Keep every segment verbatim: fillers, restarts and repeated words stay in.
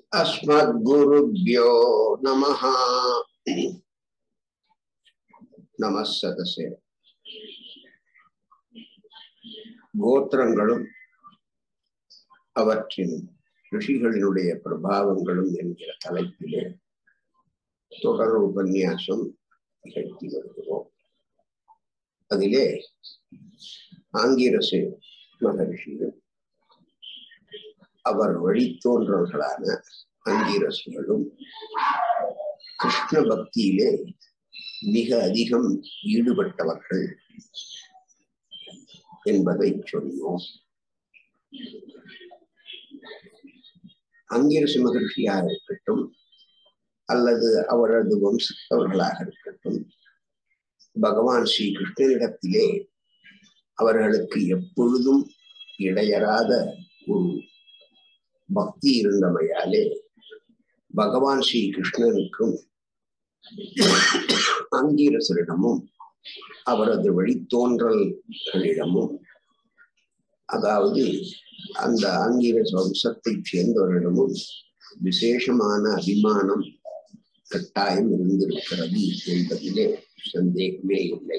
अस्मद्गुरुभ्यो नमः। நமஸ்ததசே. கோத்திரங்களும் அவற்றின் ரிஷிகளினுடைய பிரபாவங்களும் என்கிற தலைப்பிலே தொடர் உபன்யாசம் நிகழ்த்தி வருகிறோம். அதிலே ஆங்கிரசு மகரிஷியும் அவர் வழித்தோன்றல்களான அங்கீரசுகளும் கிருஷ்ண பக்தியிலே மிக அதிகம் ஈடுபட்டவர்கள் என்பதை சொன்னோம். அங்கீரசு மகரிஷியாக இருக்கட்டும் அல்லது அவரது வம்சத்தவர்களாக இருக்கட்டும், பகவான் ஸ்ரீ கிருஷ்ணனிடத்திலே அவர்களுக்கு எப்பொழுதும் இடையறாத ஒரு பக்தி இருந்தமையாலே பகவான் ஸ்ரீ கிருஷ்ணனுக்கும் அங்கீரசரிடமும் அவரது வழித்தோன்றல்களிடமும், அதாவது அந்த ஆங்கீரச வம்சத்தை சேர்ந்தவர்களிடமும் விசேஷமான அபிமானம் கட்டாயம் இருந்திருக்கிறது என்பதிலே சந்தேகமே இல்லை.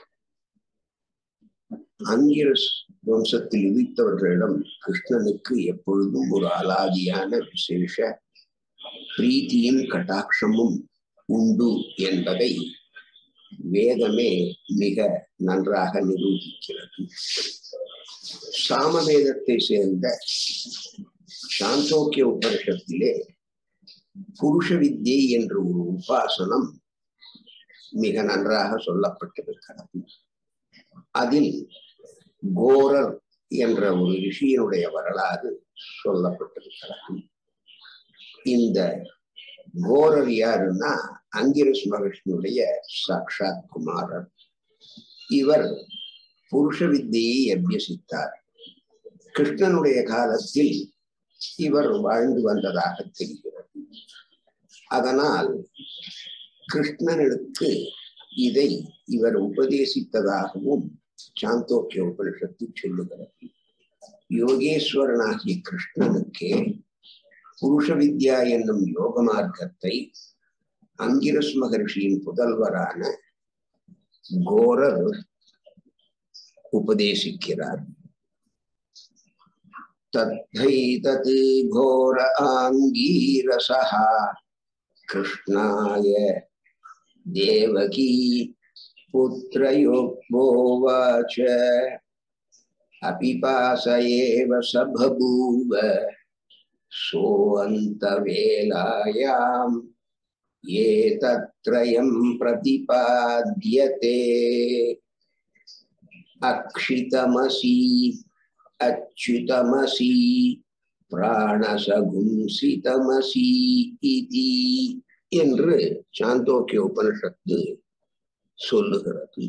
ஆங்கீரஸ் வம்சத்தில் உதித்தவர்களிடம் கிருஷ்ணனுக்கு எப்பொழுதும் ஒரு அலாதியான விசேஷ பிரீத்தியும் கட்டாட்சமும் உண்டு என்பதை வேதமே மிக நன்றாக நிரூபிக்கிறது. சாமவேதத்தை சேர்ந்த சாந்தோக்கிய உபனிஷத்திலே புருஷ வித்யை என்ற ஒரு உபாசனம் மிக நன்றாக சொல்லப்பட்டிருக்கிறது. அதில் கோரர் என்ற ஒரு ரிஷியினுடைய வரலாறு சொல்லப்பட்டிருக்கிறது. இந்த கோரர் யாருன்னா அங்கிரஸ் மகர்ஷியினுடைய சாட்சாத் குமாரர். இவர் புருஷ வித்தியை அபியசித்தார். கிருஷ்ணனுடைய காலத்தில் இவர் வாழ்ந்து வந்ததாக தெரிகிறது. அதனால் கிருஷ்ணனுக்கு இதை இவர் உபதேசித்ததாகவும் சாந்தோக்கிய உபனிஷத்து சொல்லுகிறது. யோகேஸ்வரனாகிய கிருஷ்ணனுக்கே புருஷ வித்யா என்னும் யோக மார்க்கத்தை அங்கிரஸ் மகர்ஷியின் புதல்வரான கோரர் உபதேசிக்கிறார். தத்தைதத் கோர ஆங்கீரசஹ கிருஷ்ணாய தேவகி புத்ரயோக்போவாச அபிபாசயேவ சபபூவ சோஅந்தவேலாயாம் ஏதத்ரயம் பிரதிபாத்யதே அக்ஷிதமசி அச்சுதமசி பிராணசகும்சிதமசி இதி என்று சாந்தோக்கிய உபனிஷத்து சொல்லுகிறது.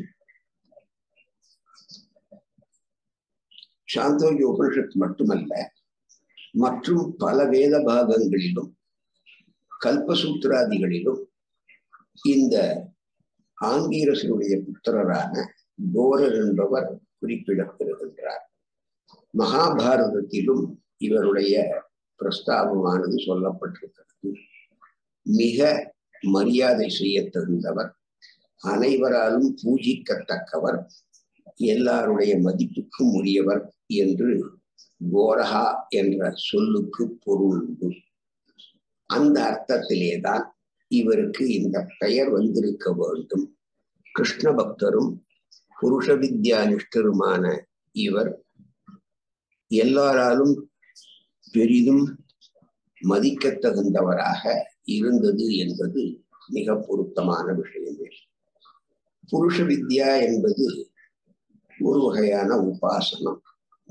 சாந்தோக்கிய உபனிஷத்து மட்டுமல்ல, மற்றும் பல வேத பாகங்களிலும் கல்பசூத்திராதிகளிலும் இந்த ஆங்கீரசனுடைய புத்திரரான கோரர் என்பவர் குறிப்பிடப்பெறுகின்றார். மகாபாரதத்திலும் இவருடைய பிரஸ்தாபமானது சொல்லப்பட்டிருக்கிறது. மிக மரியாதை செய்ய தகுந்தவர், அனைவராலும் பூஜிக்கத்தக்கவர், எல்லாருடைய மதிப்புக்கும் உரியவர் என்று கோரஹா என்ற சொல்லுக்கு பொருள் உண்டு. அந்த அர்த்தத்திலேதான் இவருக்கு இந்த பெயர் வந்திருக்க வேண்டும். கிருஷ்ண பக்தரும் புருஷ வித்யா நிஷ்டருமான இவர் எல்லாராலும் பெரிதும் மதிக்கத்தகுந்தவராக இருந்தது என்பது மிக பொருத்தமான விஷயமே. புருஷ வித்யா என்பது ஒரு வகையான உபாசனம்.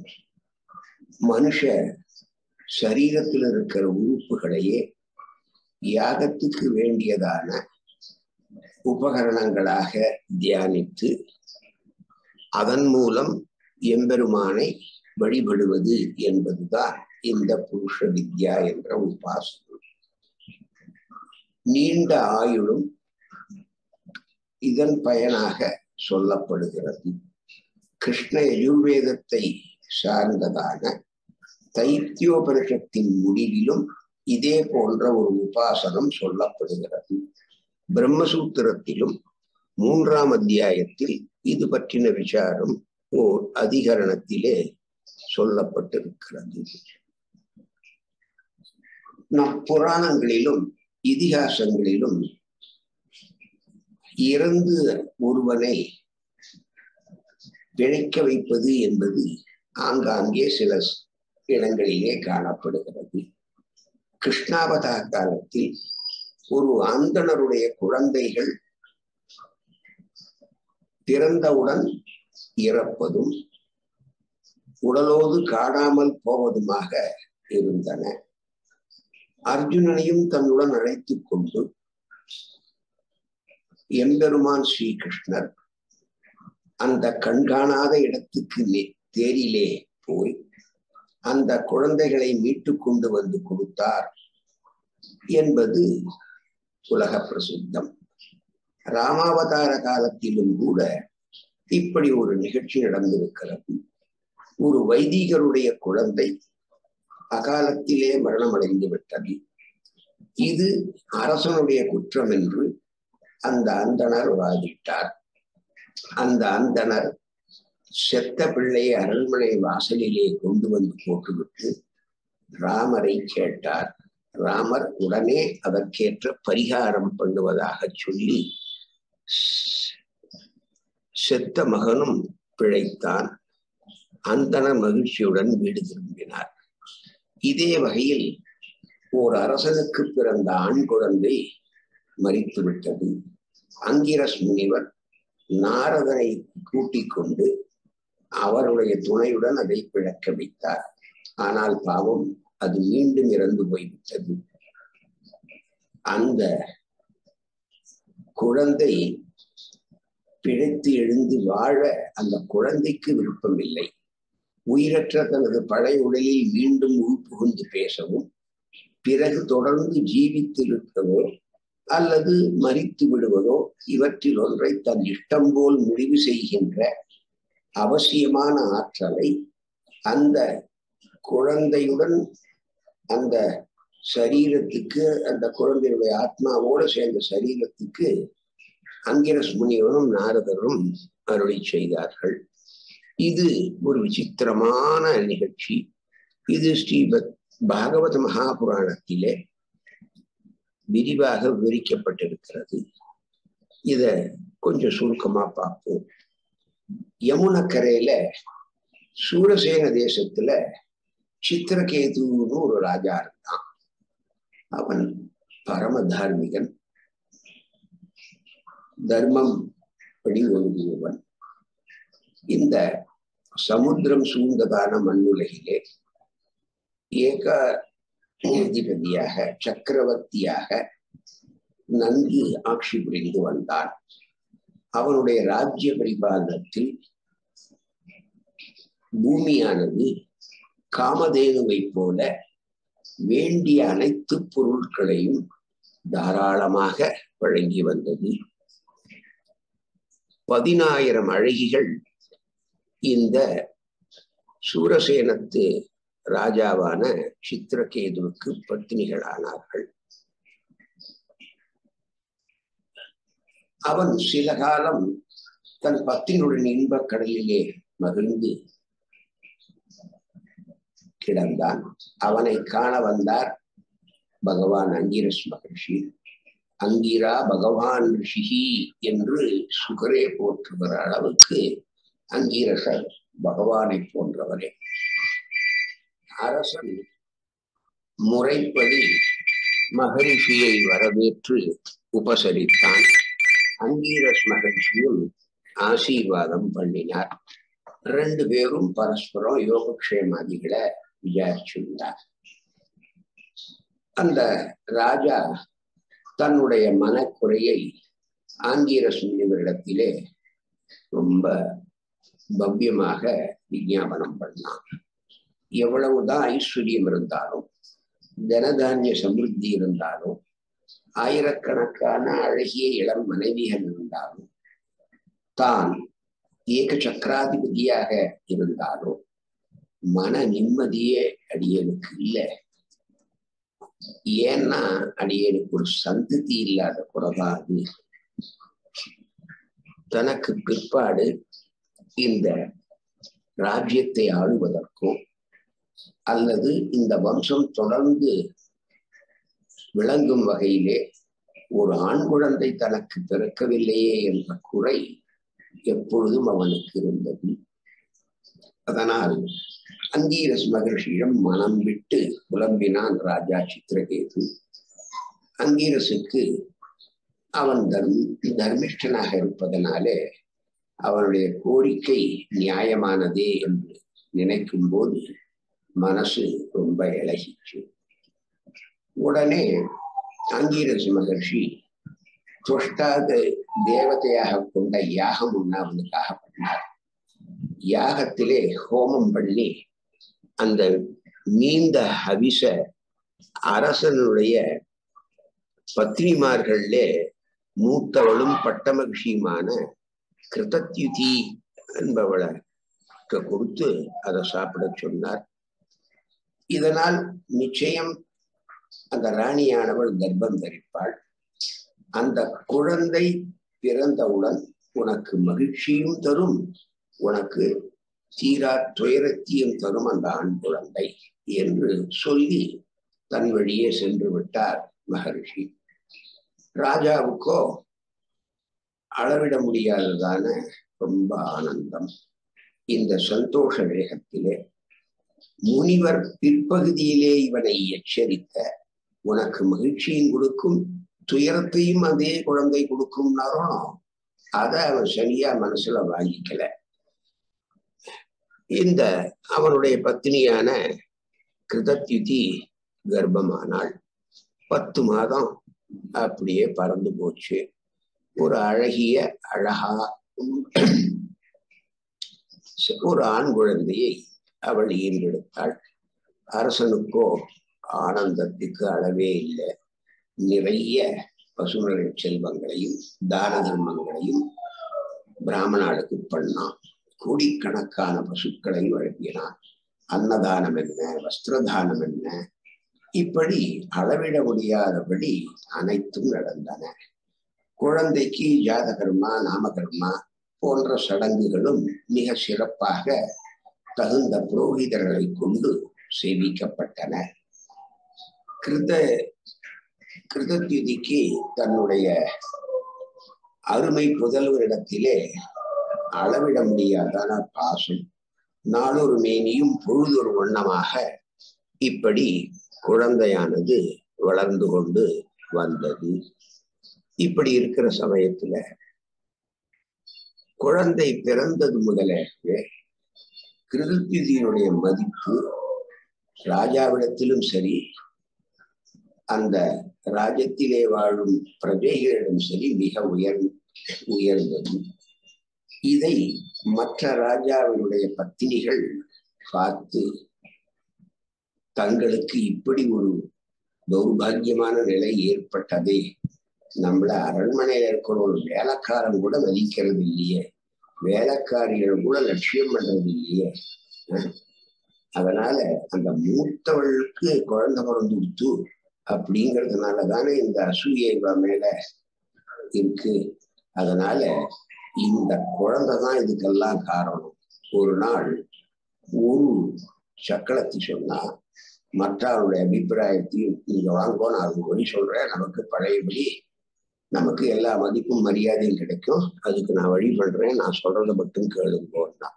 மனுஷ சரீரத்தில் இருக்கிற உறுப்புகளையே யாகத்துக்கு வேண்டியதான உபகரணங்களாக தியானித்து அதன் மூலம் எம்பெருமானை வழிபடுவது என்பதுதான் இந்த புருஷ வித்யா என்ற உபாசனம். நீண்ட ஆயுளும் இதன் பயனாக சொல்லப்படுகிறது. கிருஷ்ண யஜுர்வேதத்தை சார்ந்ததான தைத்தியோபனிஷத்தின் முடிவிலும் இதே போன்ற ஒரு உபாசனம் சொல்லப்படுகிறது. பிரம்மசூத்திரத்திலும் மூன்றாம் அத்தியாயத்தில் இது பற்றின விசாரம் ஓர் அதிகரணத்திலே சொல்லப்பட்டிருக்கிறது. நம் புராணங்களிலும் இதிகாசங்களிலும் இறந்து ஒருவனை பிழைக்க வைப்பது என்பது ஆங்காங்கே சில இடங்களிலே காணப்படுகிறது. கிருஷ்ணாவதார காலத்தில் ஒரு அந்தணருடைய குழந்தைகள் பிறந்தவுடன் இறப்பதும் உடலோடு காணாமல் போவதுமாக இருந்தன. அர்ஜுனனையும் தன்னுடன் அழைத்துக் கொண்டு எம்பெருமான் ஸ்ரீகிருஷ்ணர் அந்த கண்காணாத இடத்துக்கு தேரிலே போய் அந்த குழந்தைகளை மீட்டு கொண்டு வந்து கொடுத்தார் என்பது உலக பிரசித்தம். ராமாவதார காலத்திலும் கூட இப்படி ஒரு நிகழ்ச்சி நடந்திருக்கிறது. ஒரு வைதிகருடைய குழந்தை அகாலத்திலே மரணமடைந்து விட்டது. இது அரசனுடைய குற்றம் என்று அந்த அந்தணர் வாதிட்டார். அந்த அந்தணர் செத்த பிள்ளையை அரண்மனை வாசலிலே கொண்டு வந்து போட்டுவிட்டு ராமரை கேட்டார். ராமர் உடனே அதற்கேற்ற பரிகாரம் பண்ணுவதாக சொல்லி செத்த மகனும் பிழைத்தான். அந்தணர் மகிழ்ச்சியுடன் வீடு திரும்பினார். இதே வகையில் ஓர் அரசனுக்கு பிறந்த ஆண் குழந்தை மரித்து விட்டது. அங்கிரஸ் முனிவர் நாரதனை கூட்டிக் கொண்டு அவருடைய துணையுடன் அதை பிழைக்க வைத்தார். ஆனால் பாவம், அது மீண்டும் இறந்து போய்விட்டது. அந்த குழந்தை பிழைத்து எழுந்து வாழ அந்த குழந்தைக்கு விருப்பம் இல்லை. உயிரற்ற தனது பழைய உடலில் மீண்டும் உள்புகுந்து பேசவும், பிறகு தொடர்ந்து ஜீவித்திருக்கவோ அல்லது மரித்து விடுவதோ இவற்றில் ஒன்றை தன் இஷ்டம் போல் முடிவு செய்கின்ற அவசியமான ஆற்றலை அந்த குழந்தையுடன் அந்த சரீரத்துக்கு, அந்த குழந்தையுடைய ஆத்மாவோடு சேர்ந்த சரீரத்துக்கு அங்கிரஸ் முனிவரும் நாரதரும் அருளி செய்தார்கள். இது ஒரு விசித்திரமான நிகழ்ச்சி. இது ஸ்ரீமத் பாகவத மகாபுராணத்திலே விரிவாக விவரிக்கப்பட்டிருக்கிறது. இத கொஞ்சம் சுருக்கமா பார்ப்போம். யமுனக்கரையில சூரசேன தேசத்துல சித்திரகேதுன்னு ஒரு ராஜா இருந்தான். அவன் பரம தார்மிகன், தர்மம் படி ஒழுங்குவன். இந்த சமுத்திரம் சூழ்ந்ததான மண்ணுலகிலே ஏகாதிபதியாக சக்கரவர்த்தியாக நன்கு ஆட்சி புரிந்து வந்தான். அவனுடைய ராஜ்ய பரிபாலனத்தில் பூமியானது காமதேனுவை போல வேண்டிய அனைத்து பொருட்களையும் தாராளமாக வழங்கி வந்தது. பதினாயிரம் அழகிகள் இந்த சூரசேனத்து ராஜாவான சித்திரகேதுவுக்கு பத்தினிகளானார்கள். அவன் சில காலம் தன் பத்தினுடன் இன்பக் கடலிலே மகிழ்ந்து கிடந்தான். அவனை காண வந்தார் பகவான் அங்கிரஸ் மகர்ஷி. அங்கிரா பகவான் ரிஷிஹி என்று சுகரே போற்றுகிற அளவுக்கு அங்கிரசர் பகவானை போன்றவரே. அரசன் முறைப்படி மகரிஷியை வரவேற்று உபசரித்தான். அங்கீரஸ் மகரிஷியும் ஆசீர்வாதம் பண்ணினார். ரெண்டு பேரும் பரஸ்பரம் யோகக்ஷேமாதிகளை விசாரிச்சுள்ளார். அந்த ராஜா தன்னுடைய மனக்குறையை ஆங்கீரஸ் முனிவரிடத்திலே ரொம்ப பவ்யமாக விஞ்ஞாபனம் பண்ணான். எவ்வளவுதான் ஐஸ்வர்யம் இருந்தாலும், தனதானிய சமிருத்தி இருந்தாலும், ஆயிரக்கணக்கான அழகிய இளம் மனைவிகள் இருந்தாலும், தான் ஏக சக்கராதிபதியாக இருந்தாலும் மன நிம்மதியே அடியனுக்கு இல்லை. ஏன்னா அடியனுக்கு ஒரு சந்ததி இல்லாத குறைதான் அது. தனக்கு பிற்பாடு இந்த ராஜ்யத்தை ஆளுவதற்கும் அல்லது இந்த வம்சம் தொடர்ந்து விளங்கும் வகையிலே ஒரு ஆண் குழந்தை தனக்கு பிறக்கவில்லையே என்ற குறை எப்பொழுதும் அவனுக்கு இருந்தது. அதனால் அங்கீரஸ் மகர்ஷியிடம் மனம் விட்டு புலம்பினான் ராஜா சித்திரகேது. அங்கீரசுக்கு அவன் தர்ம தர்மிஷ்டனாக இருப்பதனாலே அவனுடைய கோரிக்கை நியாயமானதே என்று நினைக்கும் போது மனசு ரொம்ப இளகிச்சு. உடனே அங்கீரஸ் மகர்ஷி துஷ்டாத தேவதையாக கொண்ட யாகம் ஒன்று அவனுக்காக பண்ணார். யாகத்திலே ஹோமம் பண்ணி அந்த நீண்ட ஹவிச அரசனுடைய பத்னிமார்களே மூத்தவளும் பட்டமகிழ்ச்சியுமான கிருதத்யுதி என்பவளை கொடுத்து அதை சாப்பிட சொன்னார். இதனால் நிச்சயம் அந்த ராணியானவள் கர்ப்பம் தரிப்பாள். அந்த குழந்தை பிறந்தவுடன் உனக்கு மகிழ்ச்சியும் தரும், உனக்கு தீரா துயரத்தையும் தரும் அந்த ஆண் குழந்தை என்று சொல்லி தன் வழியே சென்று விட்டார் மகரிஷி. ராஜாவுக்கோ அளவிட முடியாததான ரொம்ப ஆனந்தம். இந்த சந்தோஷ வேகத்திலே முனிவர் பிற்பகுதியிலே இவனை எச்சரித்த உனக்கு மகிழ்ச்சியும் கொடுக்கும் துயரத்தையும் அதே குழந்தை கொடுக்கும்னாரோ அதை அவன் சரியா மனசுல வாங்கிக்கல. இந்த அவனுடைய பத்தினியான கிருதத்யுதி கர்ப்பமானாள். பத்து மாதம் அப்படியே பறந்து போச்சு. ஒரு அழகிய அழகா ஒரு ஆண் குழந்தையை அவள் ஈன்றெடுத்தாள். அரசனுக்கோ ஆனந்தத்துக்கு அளவே இல்லை. நிறைய பசுமர செல்வங்களையும் தான தர்மங்களையும் பிராமணாளுக்கு பண்ணான். கோடிக்கணக்கான பசுக்களை வழங்கினான். அன்னதானம் என்ன, வஸ்திரதானம் என்ன, இப்படி அளவிட முடியாதபடி அனைத்தும் நடந்தன. குழந்தைக்கு ஜாதகர்மா நாமகர்மா போன்ற சடங்குகளும் மிக சிறப்பாக தகுந்த புரோகிதர்களை கொண்டு சேவிக்கப்பட்டன. கிருத கிருதத்யுதிக்கு தன்னுடைய அருமை புதல்வரிடத்திலே அளவிட முடியாதான பாசம். நாளொரு மேனியும் பொழுதொரு வண்ணமாக இப்படி குழந்தையானது வளர்ந்து கொண்டு வந்தது. இப்படி இருக்கிற சமயத்துல குழந்தை பிறந்தது முதலே கிருதத்யுதியினுடைய மதிப்பு ராஜாவிடத்திலும் சரி, அந்த ராஜ்யத்திலே வாழும் பிரஜைகளிடம் சரி மிக உயர் உயர்ந்தது. இதை மற்ற ராஜாவினுடைய பத்தினிகள் பார்த்து தங்களுக்கு இப்படி ஒரு தௌர்பாகியமான நிலை ஏற்பட்டதே, நம்மள அரண்மனையில இருக்கிற ஒரு வேலைக்காரன் கூட மதிக்கிறது இல்லையே, வேலைக்காரிகள் கூட லட்சியம் பண்றது இல்லையே, அதனால அந்த மூத்தவளுக்கு குழந்தை பிறந்து கொடுத்து அப்படிங்கிறதுனால தானே இந்த அசூயை மேல இருக்கு. அதனால இந்த குழந்தைதான் இதுக்கெல்லாம் காரணம். ஒரு நாள் ஒரு சக்களத்தி சொன்னா மற்ற அவருடைய அபிப்பிராயத்தையும் நீங்க வாங்கோ, நான் அது வழி சொல்றேன், நமக்கு பழையபடி நமக்கு எல்லா மதிப்பும் மரியாதையும் கிடைக்கும், அதுக்கு நான் வழி பண்றேன், நான் சொல்றதை மட்டும் கேளுங்கோன்னா.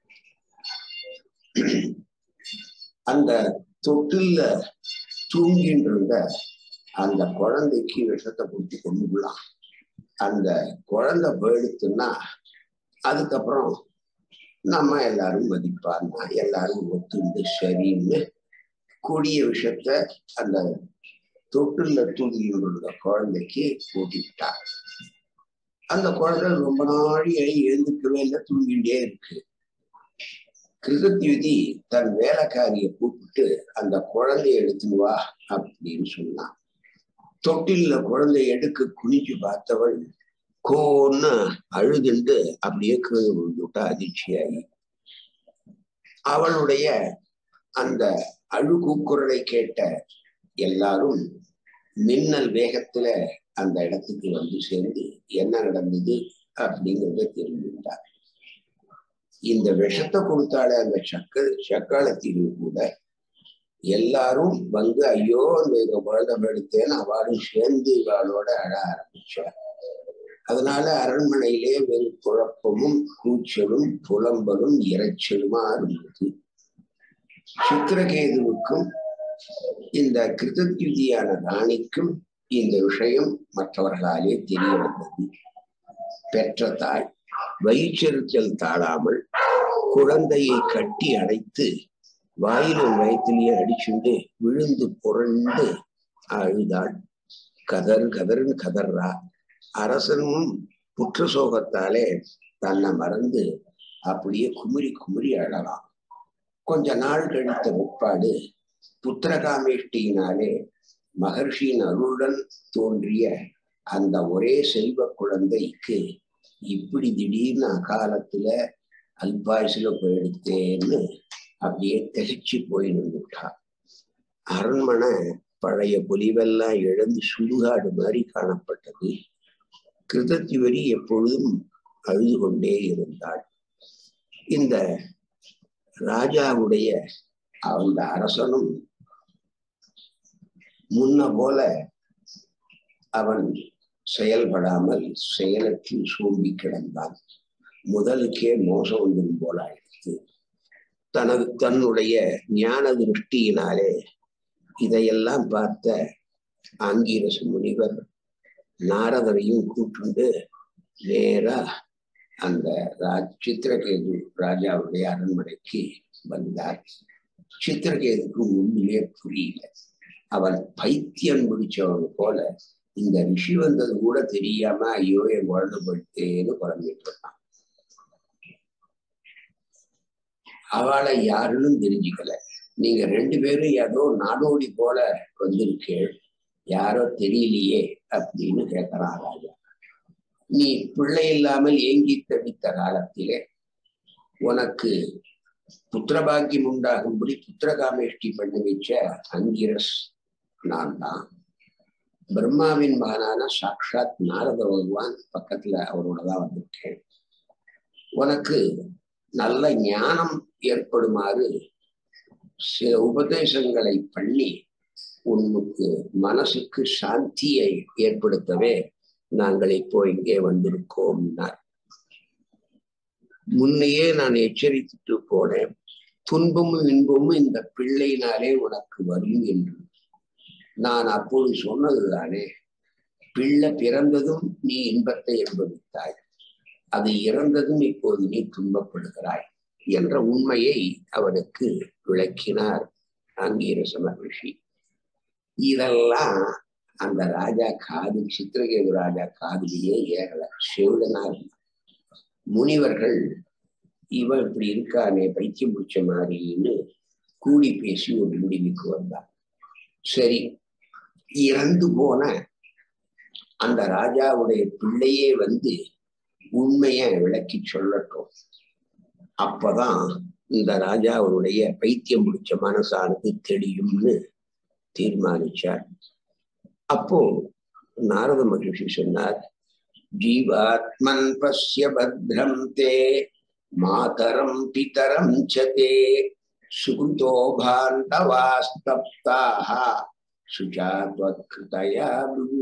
அந்த தொட்டில்ல தூங்கின்னு இருந்த அந்த குழந்தைக்கு விஷத்தை கொடுத்து கொண்டுலாம். அந்த குழந்தை போயிடுத்துன்னா அதுக்கப்புறம் நம்ம எல்லாரும் மதிப்பார்னா எல்லாரும் ஒத்துண்டு சரின்னு கொடிய விஷத்த அந்த தொட்டில்ல தூங்கின்னு இருந்த குழந்தைக்கு போட்டுக்கிட்டார். அந்த குழந்தை ரொம்ப நாளி எழுந்துக்கவே இல்லை, தூங்கிட்டே இருக்கு. கிருதத்யுதி தன் வேலைக்காரிய கூப்பிட்டு அந்த குழந்தைய எடுத்துன்னு வா அப்படின்னு சொன்னான். தொட்டில்ல குழந்தைய எடுக்க குனிஞ்சு பார்த்தவள் கோன்னு அழுதுண்டு அப்படியே கீழே விழுந்துட்டா அதிர்ச்சியாகி. அவளுடைய அந்த அழுகு குரலை கேட்ட எல்லாரும் மின்னல் வேகத்துல அந்த இடத்துக்கு வந்து சேர்ந்து என்ன நடந்தது அப்படிங்கிறத தெரிஞ்சுட்டார். இந்த விஷத்தை கொடுத்தாலே அந்த சக்க சக்காலத்திற்கு கூட எல்லாரும் வந்து ஐயோ இந்த குழந்தை எடுத்தேன்னு அவளும் சேர்ந்து இவாளோட அழ ஆரம்பிச்சார். அதனால அரண்மனையிலே வெறும் குழப்பமும் கூச்சலும் புலம்பலும் இறைச்சலுமா இருந்தது. சித்திரகேதுவுக்கும் இந்த கிருதத்யுதியான ராணிக்கும் இந்த விஷயம் மற்றவர்களாலே தெரிய வந்தது. பெற்ற தாய் வயிற்றெரிச்சல் தாழாமல் குழந்தையை கட்டி அடைத்து வாயிலும் வயிற்றிலேயே அடிச்சுண்டு விழுந்து புரண்டு அழுதாள். கதறு கதறுன்னு கதறா. அரசனும் புற்ற சோகத்தாலே தன்னை மறந்து அப்படியே குமுறி குமுறி அழலாம். கொஞ்ச நாள் கழித்த முற்பாடு புத்திரகாமேஷ்டியினாலே மகர்ஷியின் அருளுடன் தோன்றிய அந்த ஒரே செல்வ குழந்தைக்கு இப்படி திடீர்னு அகாலத்துல அல்பாயுசுல போயிடுத்தேன்னு அப்படியே திகைச்சு போய் நின்றுட்டா. அரண்மனை பழைய பொலிவெல்லாம் இழந்து சுடுகாடு மாதிரி காணப்பட்டது. கிருதத்யுவரி எப்பொழுதும் அழுது கொண்டே இருந்தாள். இந்த ராஜாவுடைய அந்த அரசனும் முன்ன போல அவன் செயல்படாமல் செயலற்று சோம்பி கிடந்தான். முதலுக்கே மோசம் வந்தும் போல ஆயிடுத்து. தனது தன்னுடைய ஞான திருஷ்டியினாலே இதையெல்லாம் பார்த்த ஆங்கீரச முனிவர் நாரதரையும் கூட்டுண்டு நேரா அந்த ராஜ் சித்திரகேது ராஜாவுடைய அரண்மனைக்கு வந்தார். சித்திரகேதுக்கு ஒண்ணுமே புரியல. அவன் பைத்தியம் பிடிச்சவன் போல இந்த ரிஷி வந்தது கூட தெரியாம ஐயோ என் குழந்தை போயிட்டேன்னு குழம்பிட்டு இருந்தான். அவளை யாருன்னு தெரிஞ்சுக்கல. நீங்க ரெண்டு பேரும் ஏதோ நாடோடி போல வந்திருக்கேள், யாரோ தெரியலையே அப்படின்னு கேட்கிறான் ராஜா. நீ பிள்ளை இல்லாமல் ஏங்கி தவித்த காலத்திலே உனக்கு புத்திரபாக்கியம் உண்டாகும்படி புத்திரகாமேஷ்டி பண்ணி வச்ச அங்கிரஸ் நான் தான். பிரம்மாவின் மகனான சாக்ஷாத் நாரத பகவான் பக்கத்துல அவரோட தான் வந்திருக்கேன். உனக்கு நல்ல ஞானம் ஏற்படுமாறு சில உபதேசங்களை பண்ணி உனக்கு மனசுக்கு சாந்தியை ஏற்படுத்தவே நாங்கள் இப்போ இங்கே வந்திருக்கோம்னார். முன்னையே நான் எச்சரித்துட்டு போனேன், துன்பமும் இன்பமும் இந்த பிள்ளையினாலே உனக்கு வரும் என்று. நான் அப்போது சொன்னதுதானே, பிள்ளை பிறந்ததும் நீ இன்பத்தை அனுபவித்தாய், அது இறந்ததும் இப்போது நீ துன்பப்படுகிறாய் என்ற உண்மையை அவனுக்கு விளக்கினார் ஆங்கீரச மகர்ஷி. இதெல்லாம் அந்த ராஜா காது சித்திரகேது ராஜா காதிலேயே ஏறல, செவிடனார். முனிவர்கள் இவன் இப்படி இருக்கானே பைத்தியம் பிடிச்ச மாதிரின்னு கூடி பேசி ஒரு முடிவுக்கு வந்தார். சரி, இறந்து போன அந்த ராஜாவுடைய பிள்ளையே வந்து உண்மைய விளக்கி சொல்லட்டும், அப்பதான் இந்த ராஜா அவருடைய பைத்தியம் பிடிச்ச மனசானது தெரியும்னு தீர்மானிச்சார். அப்போ நாரத மகிழ்ச்சி சொன்னார், ஜீவாத்மன் பஸ்ய பத்ரம் தே மாதரம் பிதரம் சதே சுகுதோ பாந்தவாஸ்தப்தாஹ சுஜாத்வத்கிருதயா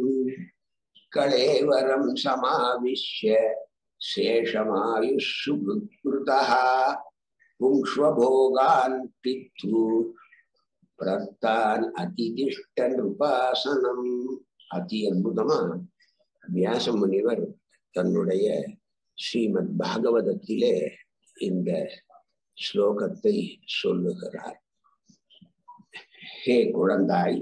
கலேவரம் சமாவிஷ்ய சேஷமாயுஷு புருதஹ புங்ஷ்வபோகான் பித்து பிரத்தான் அதிதிஷ்டன் உபாசனம். அதி அற்புதமா வியாச முனிவர் தன்னுடைய ஸ்ரீமத் பாகவதத்திலே இந்த ஸ்லோகத்தை சொல்லுகிறார். ஹே குழந்தாய்,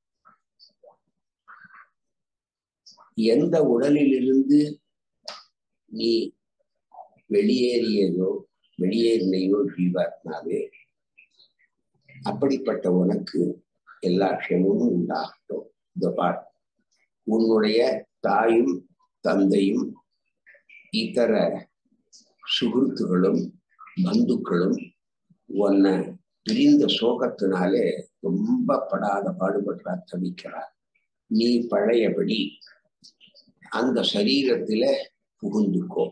எந்த உடலிலிருந்து நீ வெளியேறியதோ வெளியேறினையோ ஜீவாத்மாவே, அப்படிப்பட்ட உனக்கு எல்லா க்ஷேமமும் உண்டாகட்டும். இந்த பார், உன்னுடைய தாயும் தந்தையும் இதர சுகுருத்துகளும் பந்துக்களும் உன்னை பிரிந்த சோகத்தினாலே ரொம்ப படாத பாடுபடுறா, தவிக்கிறார். நீ பழையபடி அந்த சரீரத்தில புகுந்துக்கோ,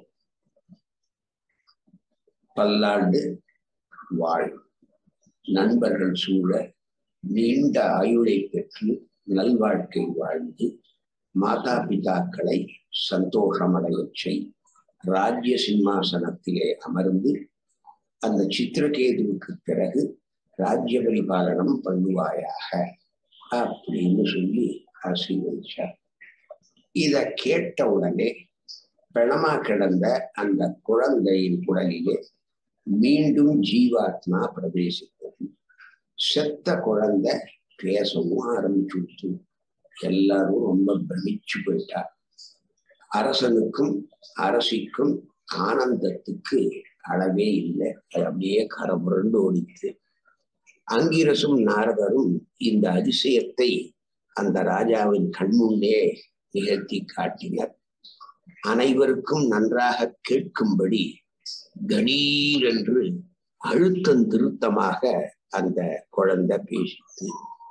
பல்லாண்டு வாழ், நண்பர்கள் சூழ நீண்ட ஆயுளை பெற்று நல்வாழ்க்கை வாழ்ந்து மாதா பிதாக்களை சந்தோஷமடைய செய், ராஜ்ய சிம்மாசனத்திலே அமர்ந்து அந்த சித்திரகேதுவுக்கு பிறகு ராஜ்ய பரிபாலனம் பண்ணுவாயாக அப்படின்னு சொல்லி ஆசீர்வதிச்சார். இத கேட்ட உடனே பிணமா கிடந்த அந்த குழந்தையின் உடலிலே மீண்டும் ஜீவாத்மா பிரவேசித்தது. செத்த குழந்தை பேசவும் ஆரம்பிச்சு. எல்லாரும் ரொம்ப பிரமிச்சு போயிட்டார். அரசனுக்கும் அரசிக்கும் ஆனந்தத்துக்கு அளவே இல்லை. அது அப்படியே கரபுரண்டு ஓடித்து. அங்கிரசும் நாரதரும் இந்த அதிசயத்தை அந்த ராஜாவின் கண்முன்னே நிகழ்த்தி காட்டினர். அனைவருக்கும் நன்றாக கேட்கும்படி கணீர் என்று அழுத்தம் திருத்தமாக அந்த குழந்தை பேசித்து.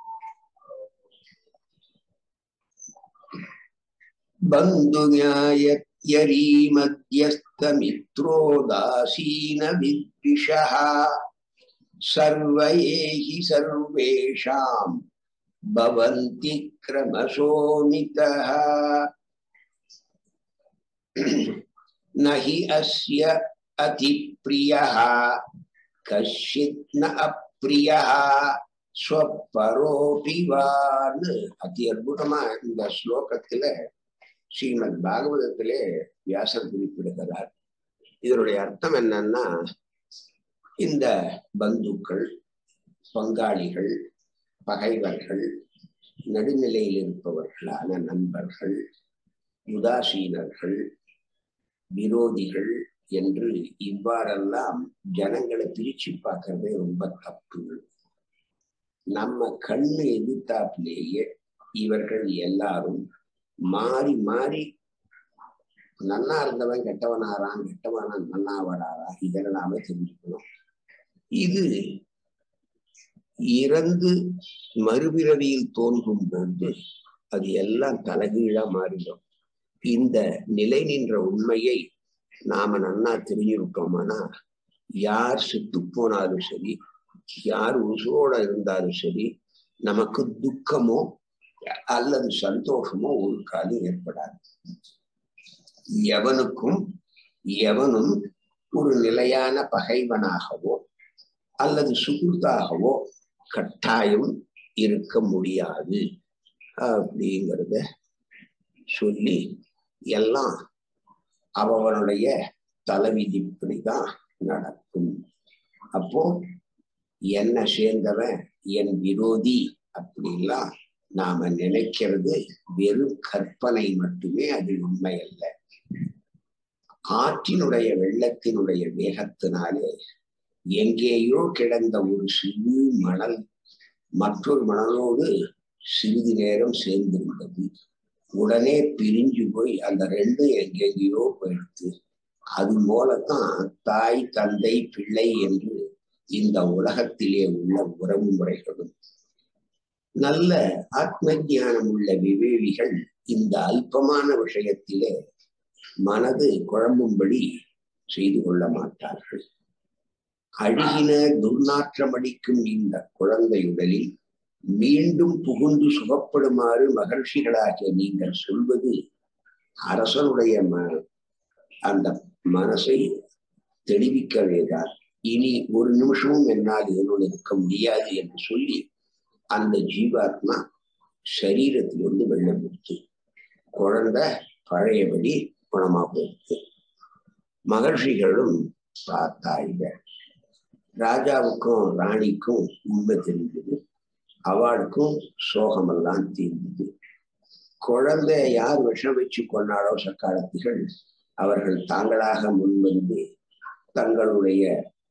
பந்து ஞாயத்யரீ மத்யஸ்த மித்ரோதாசீன வித்விஷா சர்வயேஹி சர்வேஷாம் பவந்தி க்ரமசோமிதஹ நஹி அஸ்ய அதிப்ரியஹ கஷ்சித் ந அப்ரியஹ ஸ்வப்பரோபிவான்னு அதி அற்புதமா இந்த ஸ்லோகத்துல ஸ்ரீமத் பாகவதத்திலே வியாசர் குறிப்பிடுகிறார். இதனுடைய அர்த்தம் என்னன்னா, இந்த பந்துக்கள், பங்காளிகள், பகைவர்கள், நடுநிலையில் இருப்பவர்களான நண்பர்கள், உதாசீனர்கள், விரோதிகள் என்று இவ்வாறெல்லாம் ஜனங்களை பிரிச்சு பார்க்கறதே ரொம்ப தப்பு. நம்ம கண்ணு எதிர்த்தாப்பிலேயே இவர்கள் எல்லாரும் மாறி மாறி நன்னா இருந்தவன் கெட்டவனாரான், கெட்டவனா நன்னா வராரா, இதெல்லாமே தெரிஞ்சுக்கணும். இது இறந்து மறுபிறவியில் தோன்றும் போது அது எல்லாம் தலைகீழா மாறிடும். இந்த நிலை நின்ற உண்மையை நாம நன்னா தெரிஞ்சுக்கிட்டோம்னா யார் செத்து போனாலும் சரி, யார் உசுரோட இருந்தாலும் சரி, நமக்கு துக்கமோ அல்லது சந்தோஷமோ ஒரு காலம் ஏற்படாது. எவனுக்கும் எவனும் ஒரு நிலையான பகைவனாகவோ அல்லது சுகுர்தாகவோ கட்டாயம் இருக்க முடியாது அப்படிங்கிறத சொல்லி எல்லாம் அவனுடைய தலைவிதிப்படிதான் நடக்கும். அப்போ என்ன சேர்ந்தவன் என் விரோதி அப்படின்லாம் நாம நினைக்கிறது வெறும் கற்பனை மட்டுமே, அது உண்மை அல்ல. ஆற்றினுடைய வெள்ளத்தினுடைய வேகத்தினாலே எங்கேயோ கிடந்த ஒரு சிறு மணல் மற்றொரு மணலோடு சிறிது நேரம் சேர்ந்திருந்தது. உடனே பிரிஞ்சு போய் அந்த ரெண்டும் எங்கெங்கேயோ போயிடுத்து. அது போலத்தான் தாய், தந்தை, பிள்ளை என்று இந்த உலகத்திலே உள்ள உறவு முறைகளும். நல்ல ஆத்ம ஞானம் உள்ள விவேகிகள் இந்த அல்பமான விஷயத்திலே மனது குழம்பும்படி செய்து கொள்ள மாட்டார்கள். அழுகின துர்நாற்றம் அடிக்கும் இந்த குழந்தையுடலில் மீண்டும் புகுந்து சுகப்படுமாறு மகிழ்ச்சிகளாகிய நீங்கள் சொல்வது அரசனுடைய ம அந்த மனசை தெளிவிக்கவேதான். இனி ஒரு நிமிஷமும் என்னால் இதனுள் இருக்க முடியாது என்று சொல்லி அந்த ஜீவாத்மா சரீரத்திலிருந்து வெள்ளம் கொடுத்து குழந்தை பழையபடி குணமா போயிடுது. மகர்ஷிகளும் பார்த்தாங்க. ராஜாவுக்கும் ராணிக்கும் உண்மை தெரிஞ்சது. அவளுக்கும் சோகமெல்லாம் தீர்ந்தது. குழந்தை யார் விஷம் வச்சு கொண்டாடோ சக்காலத்திகள் அவர்கள் தாங்களாக முன்வந்து தங்களுடைய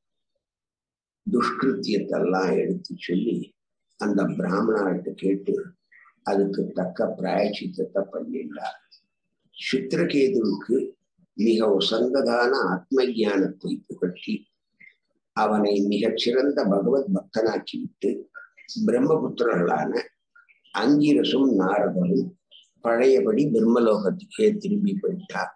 துஷ்கிருத்தியத்தெல்லாம் எடுத்து சொல்லி அந்த பிராமணர்கிட்ட கேட்டு அதுக்கு தக்க பிராயச்சித்தத்தை பண்ணினார். சித்திரகேதுவுக்கு மிக உசந்ததான ஆத்ம ஞானத்தை புகட்டி அவனை மிகச்சிறந்த பகவத் பக்தனாக்கிவிட்டு பிரம்மபுத்திரர்களான அங்கிரசும் நாரதரும் பழையபடி பிரம்மலோகத்துக்கே திரும்பி போயிட்டார்.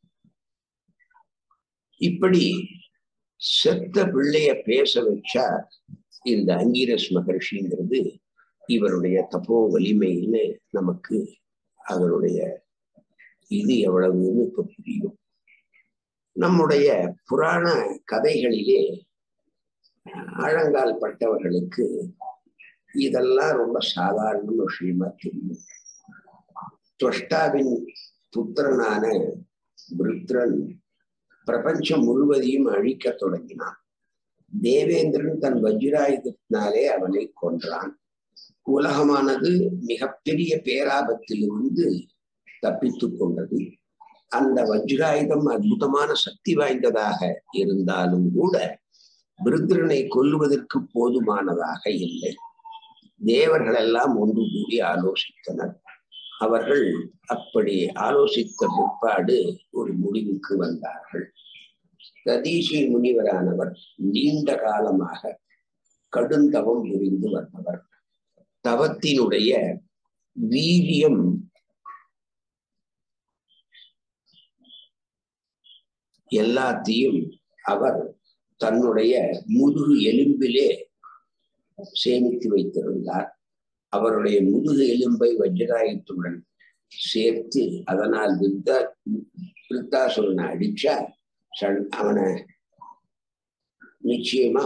இப்படி செத்த பிள்ளைய பேச வச்சா இந்த அங்கிரஸ் மகர்ஷிங்கிறது இவருடைய தபோ வலிமைன்னு நமக்கு அதனுடைய இது எவ்வளவுன்னு இப்ப புரியும். நம்முடைய புராண கதைகளிலே ஆழங்கால் பட்டவர்களுக்கு இதெல்லாம் ரொம்ப சாதாரண விஷயமா தெரியும். துவஷ்டாவின் புத்திரனான விருத்ரன் பிரபஞ்சம் முழுவதையும் அழிக்க தொடங்கினான். தேவேந்திரன் தன் வஜ்ராயுதத்தினாலே அவனை கொன்றான். உலகமானது மிகப்பெரிய பேராபத்திலிருந்து தப்பித்துக் கொண்டது. அந்த வஜ்ராயுதம் அற்புதமான சக்தி வாய்ந்ததாக இருந்தாலும் கூட விருத்ரனை கொல்லுவதற்கு போதுமானதாக இல்லை. தேவர்கள் எல்லாம் ஒன்று கூடி ஆலோசித்தனர். அவர்கள் அப்படி ஆலோசித்த பிற்பாடு ஒரு முடிவுக்கு வந்தார்கள். ததீசி முனிவரானவர் நீண்ட காலமாக கடுந்தவம் புரிந்து வந்தவர். தவத்தினுடைய வீரியம் எல்லாத்தையும் அவர் தன்னுடைய முதுகு எலும்பிலே சேமித்து வைத்திருந்தார். அவருடைய முதுகு எலும்பை வஜ்ராயுத்துடன் சேர்த்து அதனால் விருத்தா விருத்தாசுரனை அடிச்சா அவனை நிச்சயமா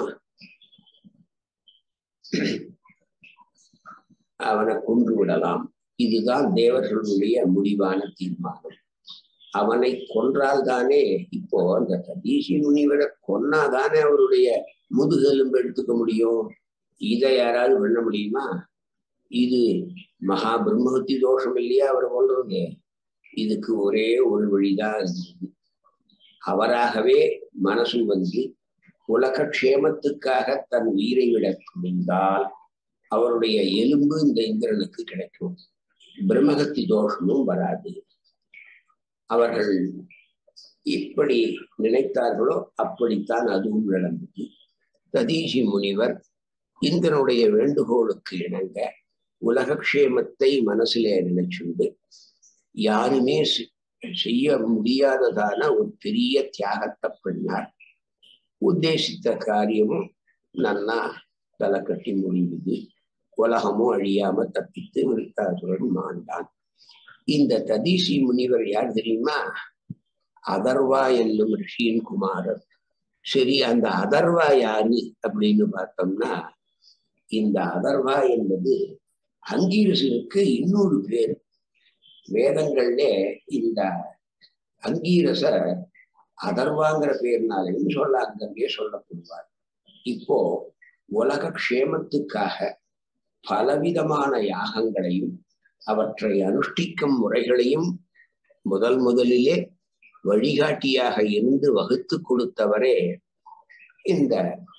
அவனை கொன்று விடலாம். இதுதான் தேவர்களுடைய முடிவான தீர்மானம். அவனை கொன்றால் தானே, இப்போ அந்த ததீசி முனிவரை கொன்னாதானே அவருடைய முதுகெலும்பு எடுத்துக்க முடியும். இதை யாராவது பண்ண முடியுமா? இது மகா பிரம்மஹத்தி தோஷம் இல்லையா அவர் கொள்றது? இதுக்கு ஒரே ஒரு வழிதான் இருந்தது. அவராகவே மனசு வந்து உலக க்ஷேமத்துக்காக தன் உயிரை விட துணிந்தால் அவருடைய எலும்பு இந்த இந்திரனுக்கு கிடைக்கும், பிரம்மஹத்தி தோஷமும் வராது. அவர்கள் எப்படி நினைத்தார்களோ அப்படித்தான் அதுவும் நடந்தது. ததீசி முனிவர் இந்திரனுடைய வேண்டுகோளுக்கு இணங்க உலக க்ஷேமத்தை மனசிலே நினைச்சுண்டு யாருமே செய்ய முடியாததான ஒரு பெரிய தியாகத்தை பண்ணார். உத்தேசித்த காரியமும் நன்னா தலை கட்டி முடிவுது. உலகமும் அழியாம தப்பித்து விருத்தாசுரன் மாண்டான். இந்த ததீசி முனிவர் யார் தெரியுமா? அதர்வா என்னும் ரிஷியின் குமாரர். சரி, அந்த அதர்வா யாரு அப்படின்னு பார்த்தோம்னா, இந்த அதர்வா என்பது அங்கீரசனுக்கு இன்னொரு பேர். வேதங்கள்ல இந்த அங்கீரச அதர்வாங்கிற பேர்னாலையும் சொல்ல அங்கங்கே சொல்லப்படுவார். இப்போ உலக க்ஷேமத்துக்காக பலவிதமான யாகங்களையும் அவற்றை அனுஷ்டிக்கும் முறைகளையும் முதல் முதலிலே வழிகாட்டியாக இருந்து வகுத்து கொடுத்தவரே இந்த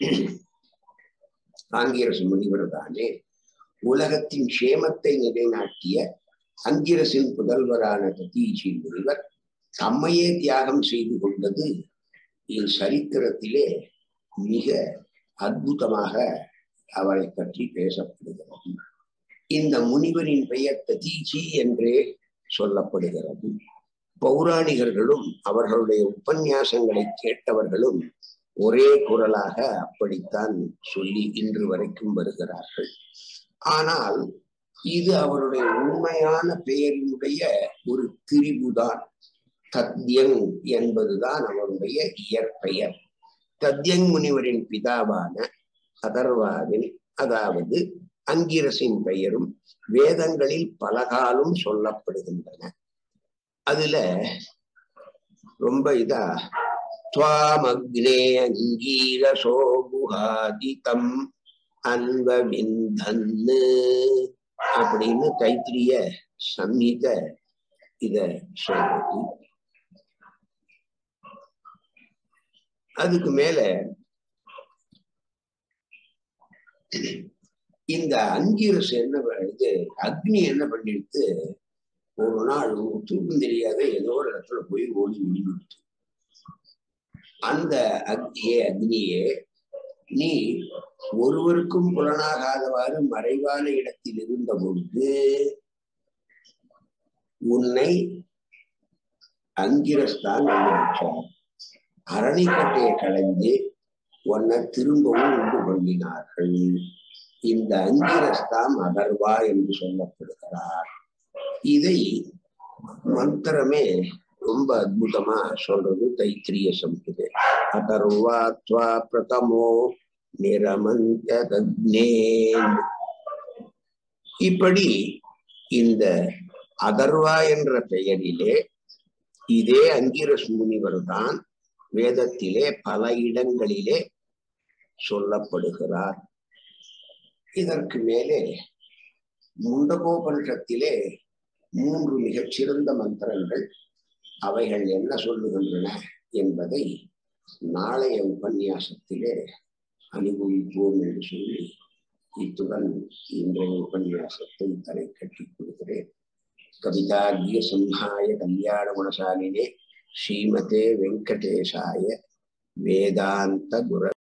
ஆங்கிரச முனிவர் தானே. உலகத்தின் க்ஷேமத்தை நிலைநாட்டிய அங்கிரசின் புதல்வரான ததீசி முனிவர் தம்மையே தியாகம் செய்து கொண்டது சரித்திரத்திலே மிக அற்புதமாக அவரை பற்றி பேசப்படுகிறது. இந்த முனிவரின் பெயர் ததீசி என்றே சொல்லப்படுகிறது. பௌராணிகர்களும் அவர்களுடைய உபன்யாசங்களை கேட்டவர்களும் ஒரே குரலாக அப்படித்தான் சொல்லி இன்று வரைக்கும் வருகிறார்கள். ஆனால் இது அவருடைய உண்மையான பெயரினுடைய ஒரு திரிபுதான். தத்யங் என்பதுதான் அவருடைய இயற்பெயர். தத்யங் முனிவரின் பிதாவான அதர்வாவின், அதாவது அங்கிரசின் பெயரும் வேதங்களில் பலகாலும் சொல்லப்படுகின்றன. அதுல ரொம்ப இதா துவாமக்னே அங்கீரசோ குஹாதிதம் அன்வவிந்தன்னு அப்படின்னு தைத்திரிய சம்ஹித இத சொல்றது. அதுக்கு மேல இந்த அங்கீரசு என்ன இது அக்னி என்ன பண்ணிடுத்து, ஒரு நாள் தூக்கம் தெரியாத ஏதோ ஒரு இடத்துல போய் ஓடி முடிவிடுத்து. அந்த அக்னியே அக்னியே நீ ஒருவருக்கும் புலனாகாதவாறு மறைவான இடத்தில் இருந்த பொழுது உன்னை அங்கிரஸ்தான் கண்டுபிடிச்சார். அரணிக்கட்டையை களைந்து உன்னை திரும்பவும் உண்டு பண்ணினார்கள். இந்த அங்கிரஸ்தான் அதர்வா என்று சொல்லப்படுகிறார். இதை மந்திரமே ரொம்ப அற்புதமா சொல்றது தைத்திரிய சம்ஹிதை. அதர்வா த்வா பிரதமோ நிரமந்தே. இப்படி இந்த அதர்வா என்ற பெயரிலே இதே அங்கிரஸ் முனிவர் தான் வேதத்திலே பல இடங்களிலே சொல்லப்படுகிறார். இதற்கு மேலே முண்டகோபனிஷத்திலே மூன்று மிகச்சிறந்த மந்திரங்கள், அவைகள் என்ன சொல்லுகின்றன என்பதை நாளைய உபன்யாசத்திலே அனுபவிப்போம் என்று சொல்லி இத்துடன் இன்றைய உபன்யாசத்தை தலை கட்டிக் கொள்கிறேன். கவிதார்கிய சம்ஹாய கல்யாண குணசாலினே ஸ்ரீமதே வெங்கடேசாய வேதாந்த குர